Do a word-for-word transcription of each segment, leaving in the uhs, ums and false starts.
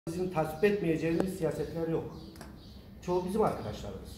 Bizim tasvip etmeyeceğimiz siyasetler yok. Çoğu bizim arkadaşlarımız.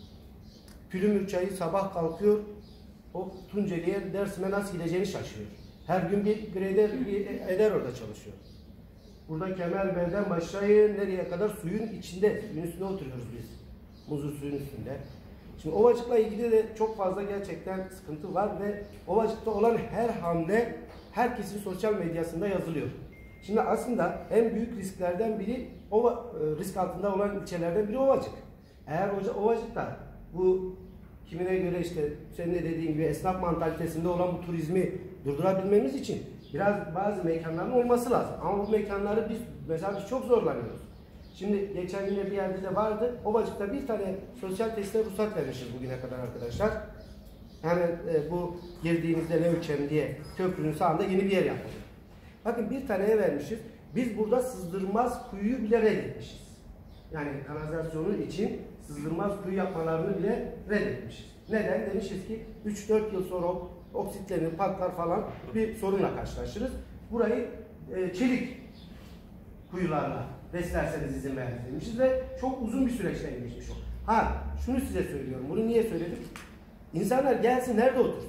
Pülümür çayı sabah kalkıyor, o Tunceli'ye Dersim'e nasıl gideceğini şaşırıyor. Her gün bir grader bir eder orada çalışıyor. Burada Kemerber'den başlayın nereye kadar suyun içinde, suyun üstünde oturuyoruz biz. Muzur suyun üstünde. Şimdi Ovacık'la ilgili de çok fazla gerçekten sıkıntı var ve Ovacık'ta olan her hamle herkesin sosyal medyasında yazılıyor. Şimdi aslında en büyük risklerden biri, Ova, risk altında olan ilçelerden biri Ovacık. Eğer Ovacık'ta bu kimine göre işte senin de dediğin gibi esnaf mantalitesinde olan bu turizmi durdurabilmemiz için biraz bazı mekanların olması lazım. Ama bu mekanları biz mesela biz çok zorlanıyoruz. Şimdi geçen yine bir yerde de vardı. Ovacık'ta bir tane sosyal tesise ruhsat vermişiz bugüne kadar arkadaşlar. Hemen e, bu girdiğimizde Levçem diye köprünün sağında yeni bir yer yapıldı. Bakın bir taneye vermişiz. Biz burada sızdırmaz kuyuyu bile reddetmişiz. Yani kanalizasyonun için sızdırmaz kuyu yapmalarını bile reddetmişiz. Neden? Demişiz ki üç dört yıl sonra oksitlerini patlar falan bir sorunla karşılaşırız. Burayı e, çelik kuyularla beslerseniz izin veririz demişiz ve çok uzun bir süreçten geçmiş o. Ha, şunu size söylüyorum. Bunu niye söyledim? İnsanlar gelsin nerede otursun?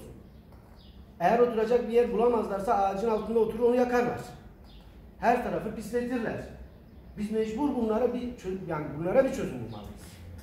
Eğer oturacak bir yer bulamazlarsa ağacın altında oturur onu yakarlar. Her tarafı pisletirler. Biz mecbur bunlara bir yani bunlara bir çözüm bulmalıyız.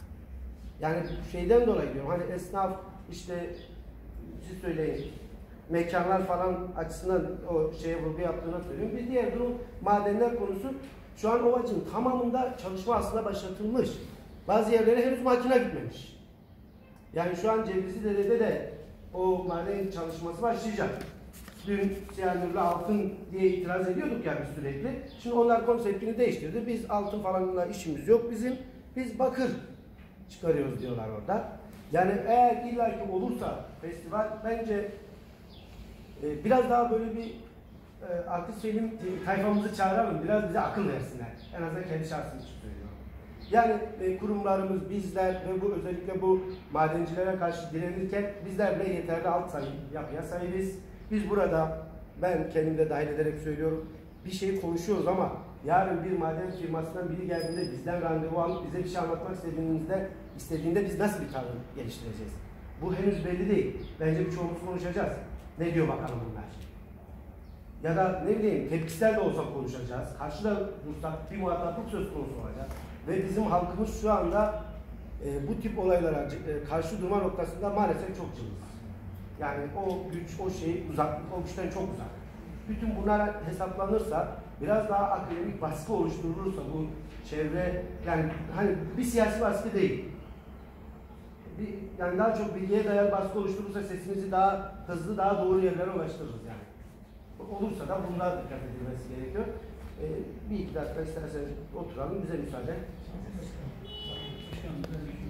Yani şeyden dolayı diyorum hani esnaf işte siz söyleyin mekanlar falan açısından o şeye vurgu yaptığını söylüyorum. Bir diğer durum madenler konusu. Şu an Ovacık'ın tamamında çalışma aslında başlatılmış. Bazı yerlere henüz makine gitmemiş. Yani şu an Cevizlidere'de de o maden çalışması başlayacak. Dün siyanürlü altın diye itiraz ediyorduk ya biz sürekli. Şimdi onlar konseptini değiştirdi. Biz altın falanla işimiz yok bizim. Biz bakır çıkarıyoruz diyorlar orada. Yani eğer illaki olursa festival bence e, biraz daha böyle bir e, artık söyleyeyim tayfamızı çağıralım. Biraz bize akıl versinler. En azından kendi şahsım için söylüyorum. Yani e, kurumlarımız, bizler ve bu özellikle bu madencilere karşı direnirken bizler bile yeterli alt sayı yapıya sahibiz. Biz burada, ben kendim de dahil ederek söylüyorum, bir şey konuşuyoruz ama yarın bir maden firmasından biri geldiğinde bizden randevu alıp bize bir şey anlatmak istediğimizde, istediğinde biz nasıl bir tavır geliştireceğiz? Bu henüz belli değil. Bence birçoğumuz konuşacağız. Ne diyor bakalım bunlar? Ya da ne bileyim tepkisel de olsa konuşacağız. Karşıda bir muhataplık söz konusu olacak. Ve bizim halkımız şu anda e, bu tip olaylara e, karşı durma noktasında maalesef çok cılız. Yani o güç, o şey uzak, o güçten çok uzak. Bütün bunlar hesaplanırsa, biraz daha akademik baskı oluşturulursa bu çevre, yani hani bir siyasi baskı değil. Bir, yani daha çok bilgiye dayalı baskı oluşturursa sesimizi daha hızlı, daha doğru yerlere ulaştırırız yani. Olursa da bunlar dikkat edilmesi gerekiyor. Ee, bir iki dakika isterseniz oturalım, bize müsaade.